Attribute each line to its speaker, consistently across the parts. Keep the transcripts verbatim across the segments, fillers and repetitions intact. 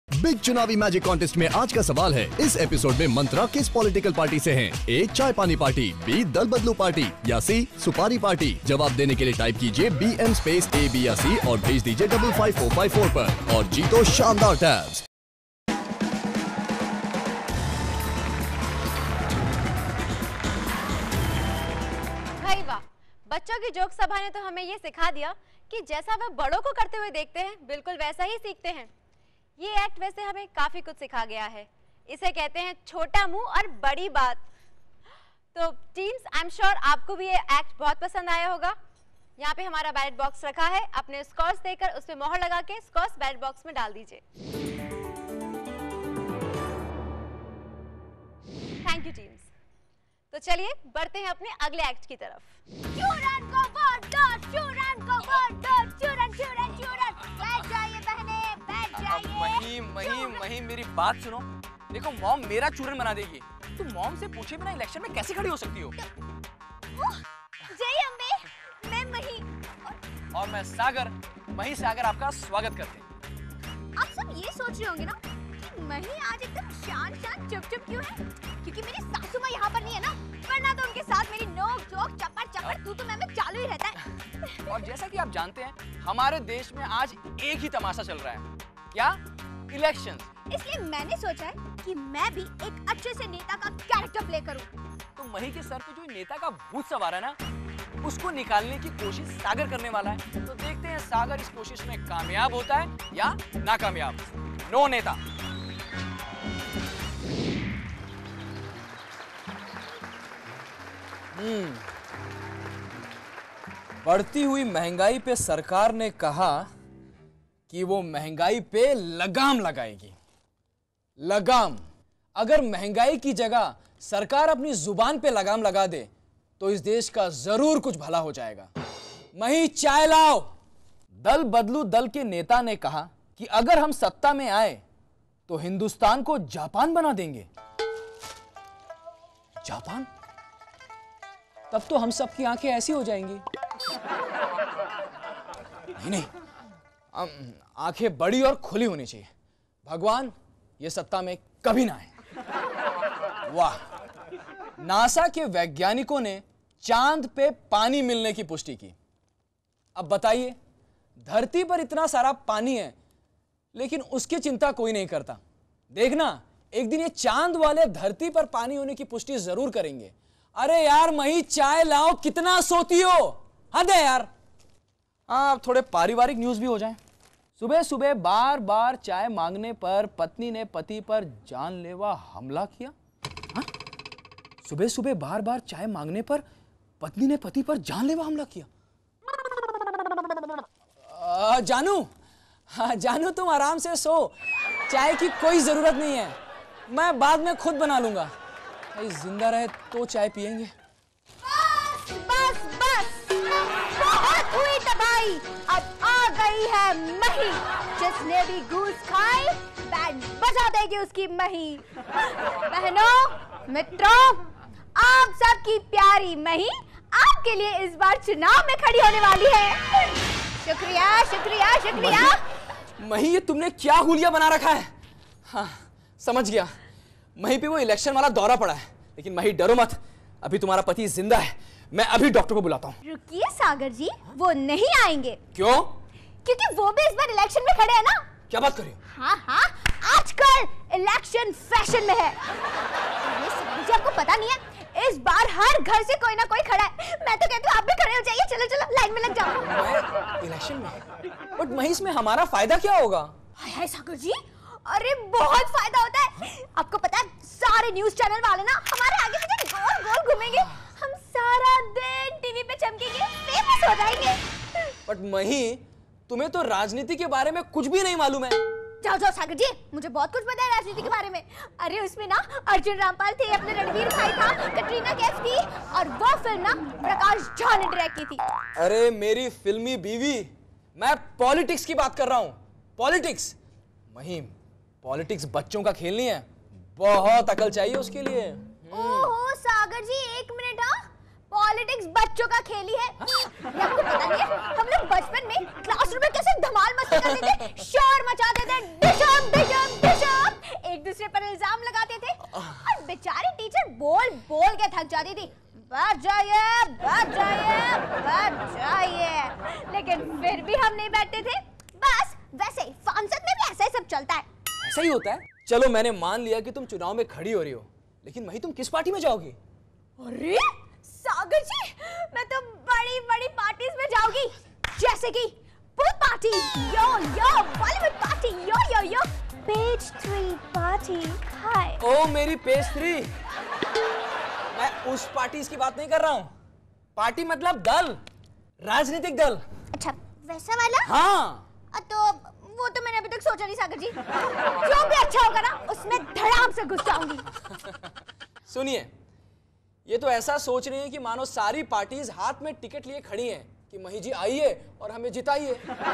Speaker 1: Big चुनावी magic contest में आज का सवाल है, इस एपिसोड में मंत्रा किस पॉलिटिकल पार्टी से हैं? ए चाय पानी पार्टी, बी दल बदलू पार्टी या सी सुपारी पार्टी। जवाब देने के लिए टाइप कीजिए B M space A B या सी और भेज दीजिए double five four five four पर और जीतो शानदार टैब्स।
Speaker 2: भाई वाह, बच्चों की जोक सभा ने तो हमें ये सिखा दिया कि जैसा वह बड़ों को करते हुए देखते हैं बिल्कुल वैसा ही सीखते हैं। ये एक्ट वैसे हमें काफी कुछ सिखा गया है। इसे कहते हैं छोटा मुंह और बड़ी बात। तो टीम्स, आई एम श्योर आपको भी ये एक्ट बहुत पसंद आया होगा। यहाँ पे हमारा बैलेट बॉक्स रखा है, अपने स्कोर्स देकर उसमें मोहर लगा के स्कोर्स बैलेट बॉक्स में डाल दीजिए। Thank you teams. तो चलिए बढ़ते हैं अपने अगले एक्ट की तरफ। चूरन को वोट दो, चूरन को वोट दो, चूरन चूरन चूरन। बैठ जाइए बहने, बैठ जाइए।
Speaker 3: मही मही मही मेरी बात सुनो। देखो मॉम मेरा चूरन बना देगी, तुम मॉम से पूछे बिना इलेक्शन में कैसे खड़ी हो सकती हो?
Speaker 2: जय अम्बे, मैं मही
Speaker 3: और, और मैं सागर। मही सागर आपका स्वागत करते हैं।
Speaker 2: आप सब ये सोच रहे होंगे ना कि मही आज एकदम शांत शांत चुप चुप क्यों है? क्योंकि मेरी सासू माँ यहाँ पर नहीं है ना, वरना तो उनके साथ मेरी नोक जोक चपर चपर तू तो मैं में चालू ही रहता है।
Speaker 3: और जैसा कि आप जानते हैं हमारे देश में आज एक ही तमाशा चल रहा है, क्या? इलेक्शन।
Speaker 2: इसलिए मैंने सोचा है कि मैं भी एक अच्छे से नेता का कैरेक्टर प्ले करूं।
Speaker 3: तो मही के सर पे जो नेता का भूत सवार है ना, उसको निकालने की कोशिश सागर करने वाला है। तो देखते हैं सागर इस कोशिश में कामयाब होता है या नाकामयाब। नो नेता। हम्म बढ़ती हुई महंगाई पे सरकार ने कहा कि वो महंगाई पे लगाम लगाएगी। लगाम। अगर महंगाई की जगह सरकार अपनी जुबान पे लगाम लगा दे तो इस देश का जरूर कुछ भला हो जाएगा। मही चाय लाओ। दल बदलू दल के नेता ने कहा कि अगर हम सत्ता में आए तो हिंदुस्तान को जापान बना देंगे। जापान? तब तो हम सबकी आंखें ऐसी हो जाएंगी। नहीं नहीं, आंखें बड़ी और खुली होनी चाहिए। भगवान ये सत्ता में कभी ना आए। वाह, नासा के वैज्ञानिकों ने चांद पे पानी मिलने की पुष्टि की। अब बताइए, धरती पर इतना सारा पानी है लेकिन उसकी चिंता कोई नहीं करता। देखना एक दिन ये चांद वाले धरती पर पानी होने की पुष्टि जरूर करेंगे। अरे यार मही चाय लाओ, कितना सोती हो? हद है यार। हाँ, थोड़े पारिवारिक न्यूज भी हो जाएं। सुबह सुबह बार बार चाय मांगने पर पत्नी ने पति पर जानलेवा हमला किया। हाँ? सुबह सुबह बार बार चाय मांगने पर पत्नी ने पति पर जानलेवा हमला किया। आ, जानू, हाँ जानू तुम आराम से सो, चाय की कोई जरूरत नहीं है, मैं बाद में खुद बना लूंगा। भाई जिंदा रहे तो चाय पियेंगे।
Speaker 2: बस बस बस, बहुत हुई तबाही। अब आ गई है मही, जिसने भी घूस खाई बैंड बजा देगी उसकी मही। बहनों, मित्रों, आप सबकी प्यारी मही आपके लिए इस बार चुनाव में खड़ी होने वाली है। शुक्रिया शुक्रिया शुक्रिया।
Speaker 3: मही, मही ये तुमने क्या हुलिया बना रखा है? हाँ समझ गया, मही पे वो इलेक्शन वाला दौरा पड़ा है। लेकिन मही डरो मत, अभी तुम्हारा पति जिंदा है, मैं अभी डॉक्टर को बुलाता हूँ।
Speaker 2: रुकिए सागर जी, वो नहीं आएंगे।
Speaker 3: क्यों?
Speaker 2: क्योंकि वो भी इस बार इलेक्शन में खड़े हैं ना।
Speaker 3: क्या बात कर रही हो?
Speaker 2: हाँ हाँ, आजकल इलेक्शन फैशन में है। ये सागर जी आपको पता नहीं है, इस बार हर घर से कोई ना कोई खड़ा है। मैं तो कहती हूँ आप भी खड़े हो जाइए, चलो चलो लाइन में लग जाओ।
Speaker 3: मैं इलेक्शन में? बट मही इसमें हमारा फायदा क्या होगा?
Speaker 2: हाय हाय सागर जी, अरे बहुत फायदा होता है। आपको पता है सारे न्यूज चैनल वाले ना हमारे आगे पीछे गोल गोल घूमेंगे, हम सारा दिन टीवी पे चमकेंगे, फेमस हो जाएंगे।
Speaker 3: बट मही तुम्हें तो राजनीति के बारे में कुछ भी नहीं मालूम है।
Speaker 2: जाओ जाओ सागर जी, मुझे बहुत कुछ पता है राजनीति के बारे में। अरे उसमें ना अर्जुन रामपाल थे, अपने रणवीर भाई था, कटरीना कैफ थी, और वो फिल्म ना प्रकाश झा ने डायरेक्ट की थी।
Speaker 3: अरे मेरी फिल्मी बीवी, मैं पॉलिटिक्स की बात कर रहा हूँ। पॉलिटिक्स मही, पॉलिटिक्स बच्चों का खेल नहीं है, बहुत अकल चाहिए उसके लिए।
Speaker 2: ओहो सागर जी, एक मिनट। हाँ, पॉलिटिक्स बच्चों का खेल ही है। आपको पता नहीं है, हम लोग बचपन में क्लासरूम में कैसे धमाल मस्ती करते थे, शोर मचाते थे, डिशम डिशम
Speaker 4: थी, बैठ जाइए, बैठ जाइए, बैठ जाइए, लेकिन फिर भी हम नहीं बैठते थे। बस वैसे ही संसद में भी ऐसा ही सब चलता है।
Speaker 3: ऐसा ही होता है? चलो मैंने मान लिया कि तुम चुनाव में खड़ी हो रही हो, लेकिन वही तुम किस पार्टी में जाओगी?
Speaker 4: अरे सागर जी, मैं तो बड़ी बड़ी पार्टीज में जाऊंगी, जैसे कि pool party, yo yo Bollywood party, yo yo yo page three party. हाय
Speaker 3: ओ मेरी पेज थ्री, मैं उस पार्टी की बात नहीं कर रहा हूँ। पार्टी मतलब दल, राजनीतिक दल।
Speaker 4: अच्छा वैसा वाला?
Speaker 3: हाँ
Speaker 4: तो वो तो मैंने अभी तक सोचा नहीं सागर जी। जो भी अच्छा होगा ना उसमें धड़ाम से घुस जाऊंगी।
Speaker 3: सुनिए, ये तो ऐसा सोच रही है कि मानो सारी पार्टीज हाथ में टिकट लिए खड़ी हैं कि मही जी आइए और हमें जिताइए।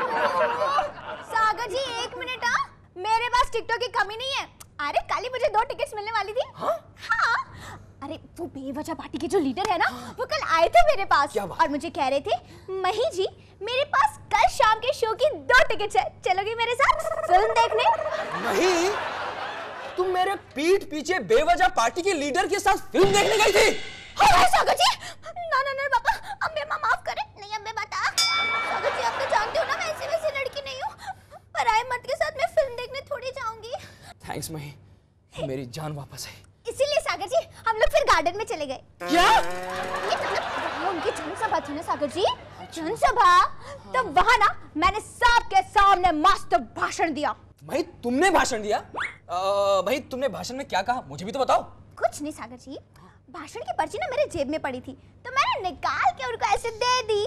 Speaker 4: सागर जी एक मिनट, हाँ मेरे पास टिकटों की कमी नहीं है। अरे कल ही मुझे दो टिकट्स मिलने वाली थी। हाँ? हाँ। अरे वो बेवजह पार्टी के जो लीडर है ना, वो कल आए थे मेरे पास और मुझे कह रहे थे मही जी मेरे पास कल शाम के शो की दो टिकट्स है, चलोगी मेरे साथ फिल्म देखने?
Speaker 3: मही, तुम मेरे पीठ पीछे बेवजह पार्टी के लीडर के साथ फिल्म देखने गई थी?
Speaker 4: हाँ सागर जी, ना ना ना पापा, अम्बे माँ माफ करें। नहीं अम्बे बता, सागर जी आप तो जानते हो ना मैं ऐसी वैसी लड़की नहीं हूँ, पराये मर्द के साथ मैं फिल्म देखने थोड़ी जाऊंगी।
Speaker 3: थैंक्स मही, मेरी जान वापस आई।
Speaker 4: इसीलिए सागर जी हम लोग फिर गार्डन में चले गए।
Speaker 3: क्या?
Speaker 4: ये मतलब उनकी जनसभा थी ना सागर जी, जनसभा। तो वहाँ ना मैंने सबके सामने मस्त भाषण दिया।
Speaker 3: भाई तुमने भाषण दिया? भाई तुमने भाषण में क्या कहा, मुझे भी तो बताओ।
Speaker 4: कुछ नहीं सागर जी, भाषण की पर्ची ना मेरे जेब में पड़ी थी तो मैंने निकाल के उनको ऐसे दे दी,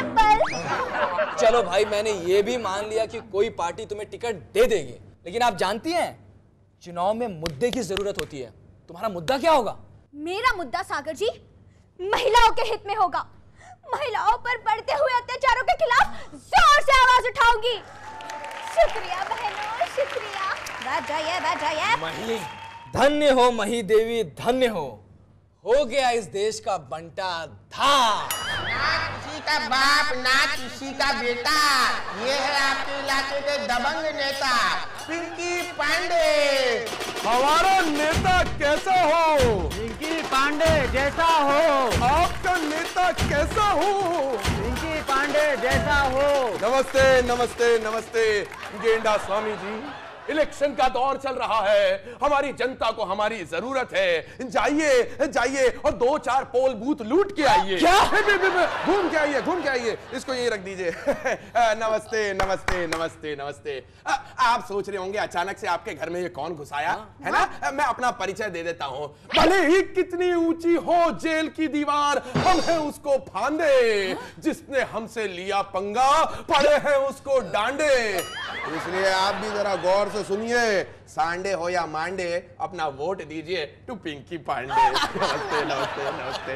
Speaker 4: सिंपल।
Speaker 3: चलो भाई, मैंने ये भी मान लिया कि कोई पार्टी तुम्हें टिकट दे देगी, लेकिन आप जानती हैं चुनाव में मुद्दे की जरूरत होती है। तुम्हारा मुद्दा क्या होगा?
Speaker 4: मेरा मुद्दा सागर जी महिलाओं के हित में होगा। महिलाओं पर बढ़ते हुए अत्याचारों के खिलाफ जोर से आवाज उठाऊंगी। शुक्रिया बहनों, शुक्रिया। बैठ जाइए, बैठ जाइए।
Speaker 3: मही, धन्य हो मही देवी, धन्य हो। हो गया इस देश का बंटा धार।
Speaker 5: ना किसी का बाप ना किसी का बेटा, ये है आपके इलाके के दबंग नेता पिंकी पांडे।
Speaker 6: हमारा नेता कैसा हो?
Speaker 7: पिंकी पांडे जैसा हो।
Speaker 6: आपका नेता कैसा हो?
Speaker 7: पिंकी पांडे जैसा हो।
Speaker 6: नमस्ते नमस्ते नमस्ते गेंडा स्वामी जी, इलेक्शन का दौर चल रहा है, हमारी जनता को हमारी जरूरत है। जाइए जाइए और दो चार पोल बूथ लूट के आइए।
Speaker 3: क्या?
Speaker 6: घूम के आइए, घूम के आइए। इसको यही रख दीजिए। नमस्ते नमस्ते नमस्ते नमस्ते। आ, आप सोच रहे होंगे अचानक से आपके घर में ये कौन घुसाया है ना? मैं अपना परिचय दे देता हूँ। भले ही कितनी ऊंची हो जेल की दीवार, हम हैं उसको फांदे। जिसने हमसे लिया पंगा, पड़े हैं उसको डांडे। इसलिए आप भी जरा गौर से सुनिए, सांडे हो या मांडे, अपना वोट दीजिए टू पिंकी पांडे। नमस्ते नमस्ते नमस्ते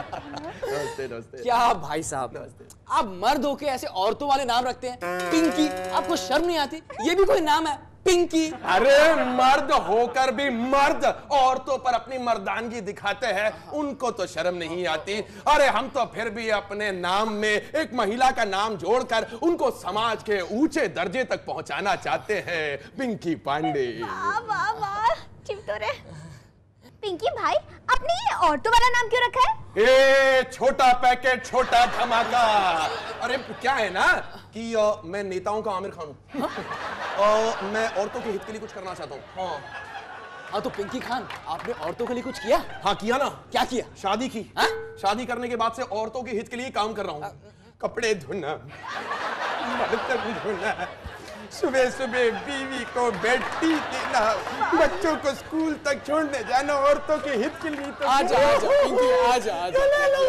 Speaker 6: नमस्ते नमस्ते।
Speaker 3: क्या भाई साहब, आप मर्द होके ऐसे औरतों वाले नाम रखते हैं? पिंकी, आपको शर्म नहीं आती? ये भी कोई नाम है, पिंकी?
Speaker 6: अरे मर्द होकर भी मर्द औरतों पर अपनी मर्दानगी दिखाते हैं, उनको तो शर्म नहीं आती। अरे हम तो फिर भी अपने नाम में एक महिला का नाम जोड़कर उनको समाज के ऊंचे दर्जे तक पहुंचाना चाहते हैं। पिंकी पांडे।
Speaker 4: वाह वाह वाह, चिमटोरे। पिंकी भाई, आपने ये औरतों वाला नाम क्यों रखा है?
Speaker 6: ए छोटा पैकेट छोटा धमाका। अरे क्या है ना कि आ, मैं नेताओं का आमिर खान हूं। आ, मैं औरतों के हित के लिए कुछ करना चाहता हूँ। हाँ
Speaker 3: हाँ, तो पिंकी खान, आपने औरतों के लिए कुछ किया?
Speaker 6: हाँ किया ना।
Speaker 3: क्या किया?
Speaker 6: शादी की।
Speaker 3: हा?
Speaker 6: शादी करने के बाद से औरतों के हित के लिए काम कर रहा हूँ। कपड़े धोना, बर्तन धोना, सुबह सुबह बीवी को बेड टी देना, बच्चों को स्कूल तक छोड़ने जाना, औरतों के हित के लिए। तो
Speaker 3: आजा आजा पिंकी, आजा आजा।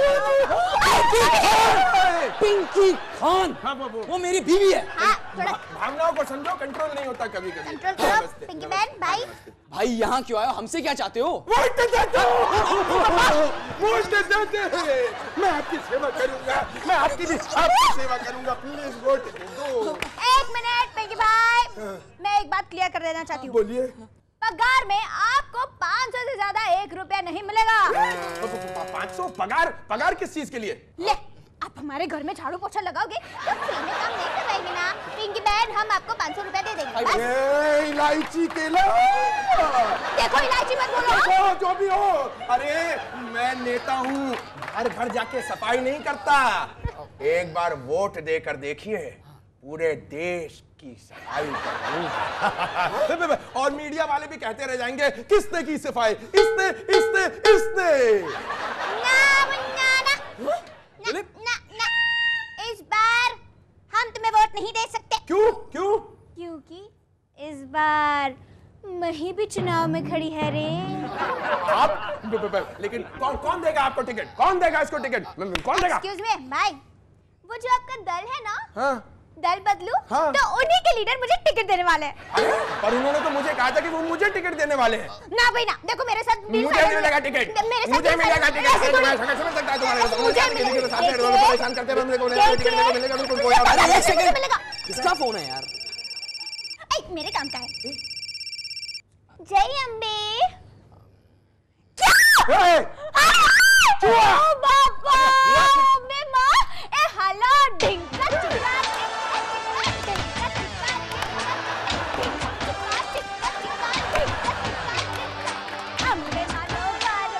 Speaker 3: पिंकी खान,
Speaker 6: हाँ वो, वो।
Speaker 3: वो मेरी बीवी है।
Speaker 4: हाँ, थोड़ा
Speaker 6: भावनाओं को समझो, कंट्रोल नहीं होता कभी कभी।
Speaker 4: कंट्रोल करो। पिंकी बहन भाई,
Speaker 3: भाई यहाँ क्यों आए हो? हमसे क्या चाहते हो?
Speaker 6: वोट देते हो, वोट देते हैं। मैं आपकी सेवा करूंगा, मैं आपकी भी आपकी सेवा करूंगा। प्लीज वोट दो।
Speaker 4: एक मिनट पिंकी भाई, मैं एक बात क्लियर कर देना चाहती हूँ।
Speaker 6: बोलिए।
Speaker 4: पगार में आपको पाँच सौ से ज्यादा एक रुपया नहीं मिलेगा।
Speaker 6: पाँच सौ पगार? पगार किस चीज के लिए?
Speaker 4: ले, आप हमारे घर में झाड़ू पोछा लगाओगे तो फ्री में काम नहीं करवाएंगे ना। पिंकी बहन, हम आपको पाँच सौ रुपया दे देंगे बस।
Speaker 6: ए, इलायची केला।
Speaker 4: देखो इलायची मत बोलो।
Speaker 6: देखो जो भी हो, अरे मैं नेता हूँ, हर घर जाके सफाई नहीं करता। एक बार वोट देकर देखिए, पूरे देश की सफाई करूंगा। और मीडिया वाले भी कहते रह जाएंगे किसने की सफाई, इसने इसने इसने।
Speaker 4: ना ना ना ना ना ना, इस बार हम तुम्हें वोट नहीं दे सकते।
Speaker 6: क्यों क्यों?
Speaker 4: क्योंकि इस बार मही भी चुनाव में खड़ी है रे।
Speaker 6: आप लेकिन कौन कौन देगा आपको टिकट? कौन देगा इसको टिकट? कौन देगा?
Speaker 4: एक्सक्यूज मी भाई, वो जो आपका दल है ना,
Speaker 6: हाँ?
Speaker 4: दल बदलू,
Speaker 6: हाँ?
Speaker 4: तो उन्हीं के लीडर मुझे टिकट देने वाले हैं।
Speaker 6: अरे पर उन्होंने तो मुझे कहा था कि वो मुझे टिकट देने वाले हैं।
Speaker 4: ना भाई ना, देखो मेरे साथ डील
Speaker 6: मुझे
Speaker 4: फाइनल
Speaker 6: मिलेगा
Speaker 4: है।
Speaker 6: टिकट,
Speaker 4: मेरे साथ
Speaker 6: मुझे
Speaker 4: डील
Speaker 6: मिलेगा
Speaker 4: फाइनल है।
Speaker 6: टिकट।
Speaker 4: ऐसे थोड़ी-
Speaker 6: मैं समझ समझ सकता है तुम्हारे को,
Speaker 4: मुझे
Speaker 6: किसी के साथ
Speaker 4: देखिए-
Speaker 6: रोज परेशान करते रहने को मिलेगा, टिकट मिलेगा, मिलेगा, बिल्कुल कोई
Speaker 4: देखिए-
Speaker 6: आवाज नहीं।
Speaker 3: एक सेकंड।
Speaker 4: मिलेगा।
Speaker 3: किसका फोन है यार?
Speaker 4: ऐ, मेरे काम का है। जय अम्बे।
Speaker 6: ए,
Speaker 4: चुआ बाबा बे मां ए हला ढिंका चुका ढिंका चुका अम्बे मानो बार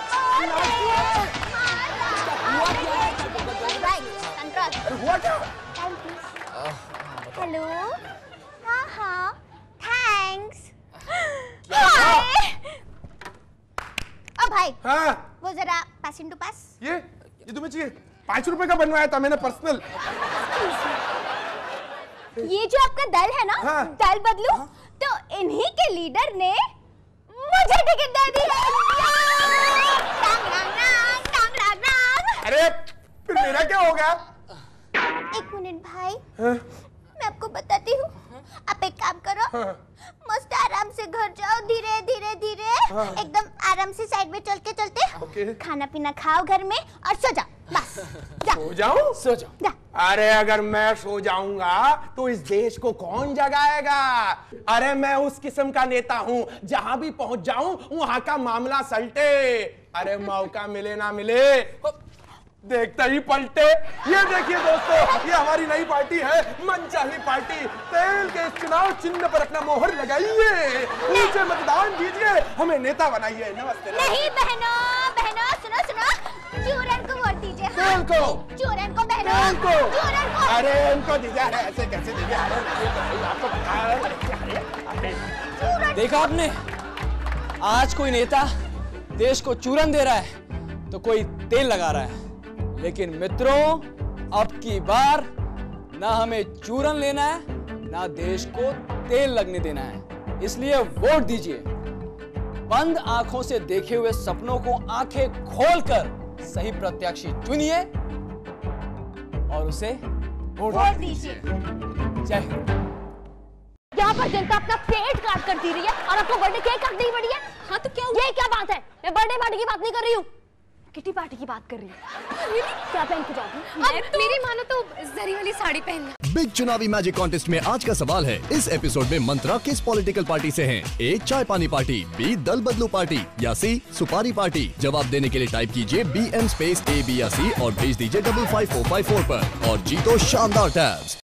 Speaker 4: बार
Speaker 6: हुआ क्या?
Speaker 4: हेलो। हाँ हाँ थैंक्स। ओ भाई,
Speaker 6: हाँ
Speaker 4: वो जरा पास इंटू पास।
Speaker 6: ये ये तुम्हें चाहिए? पांच रुपए का बनवाया था मैंने पर्सनल।
Speaker 4: ये जो आपका दल है ना,
Speaker 6: हाँ।
Speaker 4: दल बदलू, तो इन्हीं के लीडर ने मुझे टिकट दे दी है। टांग रांग रांग, टांग रांग रांग।
Speaker 6: अरे फिर मेरा क्या होगा?
Speaker 4: एक मिनट भाई,
Speaker 6: हाँ?
Speaker 4: मैं आपको बताती हूँ। आप एक काम करो,
Speaker 6: हाँ।
Speaker 4: मस्त आराम से घर जाओ, धीरे धीरे धीरे,
Speaker 6: हाँ।
Speaker 4: एकदम आराम से साइड में चलते चलते
Speaker 6: ओके।
Speaker 4: खाना पीना खाओ घर में और सो जाओ बस। जा
Speaker 6: सो जाऊं?
Speaker 3: सो जाओ।
Speaker 4: जा।
Speaker 6: अरे अगर मैं सो जाऊंगा तो इस देश को कौन जगाएगा? अरे मैं उस किस्म का नेता हूं, जहां भी पहुंच जाऊं वहां का मामला सलटे। अरे मौका मिले ना मिले देखता ही पलटे। ये देखिए दोस्तों, ये हमारी नई पार्टी है, मनचाही पार्टी। तेल के इस चुनाव चिन्ह पर अपना मोहर लगाइए, नीचे मतदान दीजिए, हमें नेता बनाइए। नमस्ते।
Speaker 4: नहीं बहनों, बहनों सुनो सुनो, चूरन को वोट दीजिए। हाँ?
Speaker 6: तेल को।
Speaker 4: चूरन को बहनों,
Speaker 6: तेल को।
Speaker 4: चूरन को।
Speaker 6: अरे उनको दीजिए। अरे ऐसे कैसे दीजिए? अरे आपको पता है।
Speaker 3: देखा आपने, आज कोई नेता देश को चूरन दे रहा है तो कोई तेल लगा रहा है। लेकिन मित्रों, अब की बार ना हमें चूरन लेना है, ना देश को तेल लगने देना है। इसलिए वोट दीजिए। बंद आंखों से देखे हुए सपनों को आंखें खोलकर सही प्रत्याशी चुनिए और उसे वोट
Speaker 4: दीजिए।
Speaker 3: जय हिंद।
Speaker 2: यहाँ पर जनता अपना पेट काट कर पी रही है और आपको बर्थडे केक काट दी पड़ी है। हाँ तो क्या हुआ? ये क्या बात है? मैं बर्थडे पार्टी की बात नहीं कर रही हूँ, किटी पार्टी की बात कर रही हूँ। क्या पहन के जाती हूँ? अब तो... मेरी मानो तो जरी वाली साड़ी पहनना।
Speaker 1: बिग चुनावी मैजिक कॉन्टेस्ट में आज का सवाल है, इस एपिसोड में मंत्रा किस पॉलिटिकल पार्टी से हैं? ए चाय पानी पार्टी, बी दल बदलू पार्टी या सी सुपारी पार्टी। जवाब देने के लिए टाइप कीजिए B M space A B या सी और भेज दीजिए double five four five four पर और जीतो शानदार टैब्स।